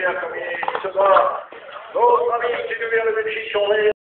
comme il se bat. L'autre ami qui devient le Belgique sur les